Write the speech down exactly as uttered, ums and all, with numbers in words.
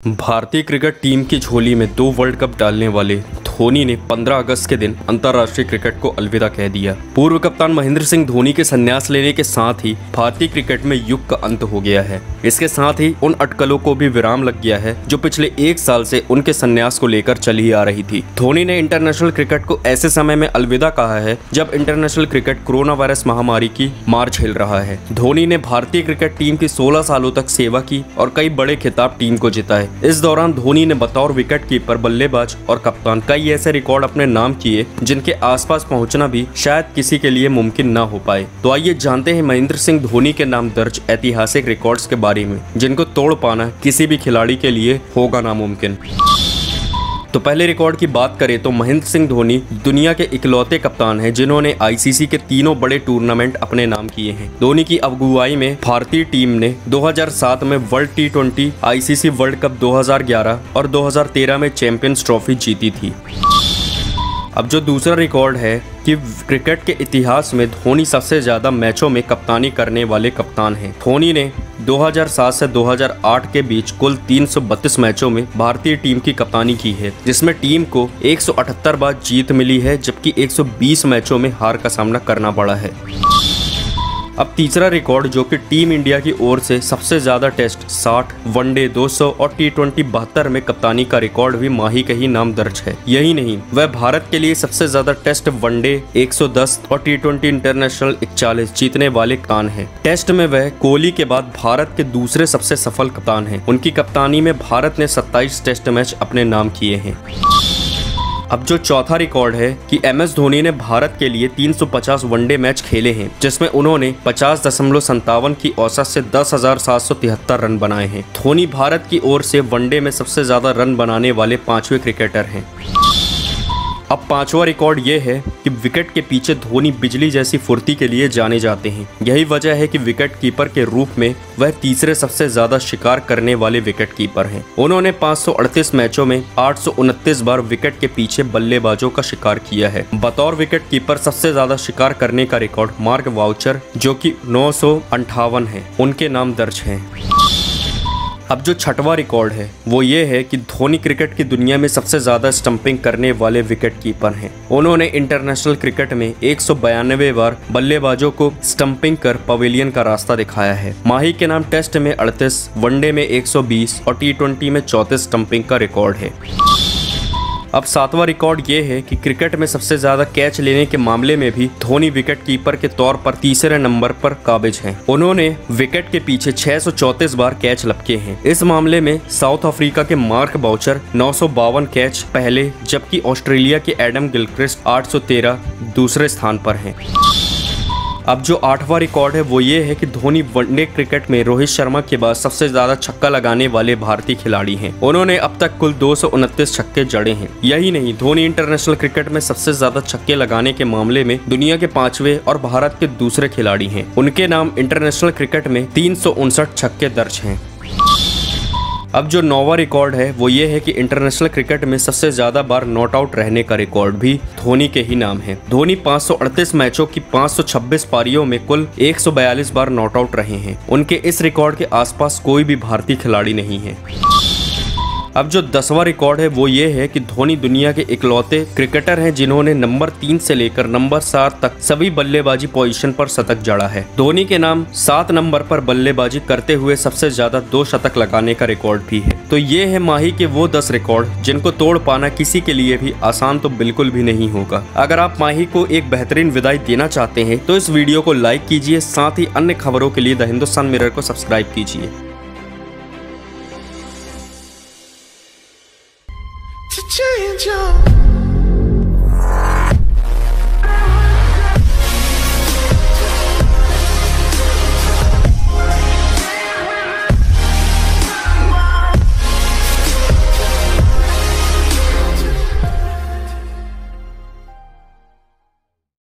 भारतीय cricket team की झोली में दो वर्ल्ड कप डालने वाले धोनी ने पंद्रह अगस्त के दिन अंतर्राष्ट्रीय क्रिकेट को अलविदा कह दिया। पूर्व कप्तान महेंद्र सिंह धोनी के संन्यास लेने के साथ ही भारतीय क्रिकेट में युग का अंत हो गया है। इसके साथ ही उन अटकलों को भी विराम लग गया है जो पिछले एक साल से उनके संन्यास को लेकर चली आ रही थी। धोनी ने इंटरनेशनल क्रिकेट को ऐसे समय में अलविदा कहा है जब इंटरनेशनल क्रिकेट कोरोना वायरस महामारी की मार झेल रहा है। धोनी ने भारतीय क्रिकेट टीम की सोलह सालों तक सेवा की और कई बड़े खिताब टीम को जिताए। इस दौरान धोनी ने बतौर विकेट कीपर, बल्लेबाज और कप्तान कई ऐसे रिकॉर्ड अपने नाम किए जिनके आसपास पहुंचना भी शायद किसी के लिए मुमकिन न हो पाए। तो आइए जानते हैं महेंद्र सिंह धोनी के नाम दर्ज ऐतिहासिक रिकॉर्ड्स के बारे में जिनको तोड़ पाना किसी भी खिलाड़ी के लिए होगा नामुमकिन। तो पहले रिकॉर्ड की बात करें तो महेंद्र सिंह धोनी दुनिया के इकलौते कप्तान हैं जिन्होंने आईसीसी के तीनों बड़े टूर्नामेंट अपने नाम किए हैं। धोनी की अगुवाई में भारतीय टीम ने दो हज़ार सात में world T twenty, ICC world cup दो हज़ार ग्यारह और दो हज़ार तेरह में चैंपियंस ट्रॉफी जीती थी। अब जो दूसरा रिकॉर्ड है कि क्रिकेट के इतिहास में धोनी सबसे ज्यादा मैचों में कप्तानी करने वाले कप्तान हैं। धोनी ने दो हज़ार सात से दो हज़ार आठ के बीच कुल तीन सौ बत्तीस मैचों में भारतीय टीम की कप्तानी की है, जिसमें टीम को एक सौ अठहत्तर बार जीत मिली है जबकि एक सौ बीस मैचों में हार का सामना करना पड़ा है। अब तीसरा रिकॉर्ड जो कि टीम इंडिया की ओर से सबसे ज्यादा टेस्ट साठ, वनडे दो सौ और टी ट्वेंटी बहत्तर में कप्तानी का रिकॉर्ड भी माही के ही नाम दर्ज है। यही नहीं, वह भारत के लिए सबसे ज्यादा टेस्ट, वनडे एक सौ दस और टी ट्वेंटी इंटरनेशनल इकतालीस जीतने वाले कप्तान हैं। टेस्ट में वह कोहली के बाद भारत के दूसरे सबसे सफल कप्तान हैं। उनकी कप्तानी में भारत ने सत्ताईस टेस्ट मैच अपने नाम किए हैं। अब जो चौथा रिकॉर्ड है कि एम एस धोनी ने भारत के लिए तीन सौ पचास वनडे मैच खेले हैं जिसमें उन्होंने पचास दशमलव संतावन की औसत से दस हजार सात सौ तिहत्तर रन बनाए हैं। धोनी भारत की ओर से वनडे में सबसे ज्यादा रन बनाने वाले पांचवें क्रिकेटर हैं। अब पांचवा रिकॉर्ड ये है कि विकेट के पीछे धोनी बिजली जैसी फुर्ती के लिए जाने जाते हैं। यही वजह है कि विकेट कीपर के रूप में वह तीसरे सबसे ज्यादा शिकार करने वाले विकेट कीपर हैं। उन्होंने पाँच सौ अड़तीस मैचों में आठ सौ उनतीस बार विकेट के पीछे बल्लेबाजों का शिकार किया है। बतौर विकेट कीपर सबसे ज्यादा शिकार करने का रिकॉर्ड मार्क वाउचर जो कि नौ सौ अंठावन है, उनके नाम दर्ज है। अब जो छठवां रिकॉर्ड है वो ये है कि धोनी क्रिकेट की दुनिया में सबसे ज्यादा स्टंपिंग करने वाले विकेट कीपर हैं। उन्होंने इंटरनेशनल क्रिकेट में एक सौ बयानवे बार बल्लेबाजों को स्टंपिंग कर पवेलियन का रास्ता दिखाया है। माही के नाम टेस्ट में अड़तीस, वनडे में एक सौ बीस और टी ट्वेंटी में चौंतीस स्टंपिंग का रिकॉर्ड है। अब सातवां रिकॉर्ड ये है कि क्रिकेट में सबसे ज्यादा कैच लेने के मामले में भी धोनी विकेट कीपर के तौर पर तीसरे नंबर पर काबिज हैं। उन्होंने विकेट के पीछे छह सौ चौंतीस बार कैच लपके हैं। इस मामले में साउथ अफ्रीका के मार्क वाउचर नौ सौ बावन कैच पहले, जबकि ऑस्ट्रेलिया के एडम गिलक्रिस्ट आठ सौ तेरह दूसरे स्थान पर हैं। अब जो आठवां रिकॉर्ड है वो ये है कि धोनी वनडे क्रिकेट में रोहित शर्मा के बाद सबसे ज्यादा छक्का लगाने वाले भारतीय खिलाड़ी हैं। उन्होंने अब तक कुल दो सौ उनतीस छक्के जड़े हैं। यही नहीं, धोनी इंटरनेशनल क्रिकेट में सबसे ज्यादा छक्के लगाने के मामले में दुनिया के पांचवे और भारत के दूसरे खिलाड़ी हैं। उनके नाम इंटरनेशनल क्रिकेट में तीन सौ उनसठ छक्के दर्ज हैं। अब जो नौवां रिकॉर्ड है वो ये है कि इंटरनेशनल क्रिकेट में सबसे ज्यादा बार नॉट आउट रहने का रिकॉर्ड भी धोनी के ही नाम है। धोनी पाँच सौ अड़तीस मैचों की पाँच सौ छब्बीस पारियों में कुल एक सौ बयालीस बार नॉट आउट रहे हैं। उनके इस रिकॉर्ड के आसपास कोई भी भारतीय खिलाड़ी नहीं है। अब जो दसवां रिकॉर्ड है वो ये है कि धोनी दुनिया के इकलौते क्रिकेटर हैं जिन्होंने नंबर तीन से लेकर नंबर सात तक सभी बल्लेबाजी पोजीशन पर शतक जड़ा है। धोनी के नाम सात नंबर पर बल्लेबाजी करते हुए सबसे ज्यादा दो शतक लगाने का रिकॉर्ड भी है। तो ये है माही के वो दस रिकॉर्ड जिनको तोड़ पाना किसी के लिए भी आसान तो बिल्कुल भी नहीं होगा। अगर आप माही को एक बेहतरीन विदाई देना चाहते हैं तो इस वीडियो को लाइक कीजिए, साथ ही अन्य खबरों के लिए द हिंदुस्तान मिरर को सब्सक्राइब कीजिए। To change your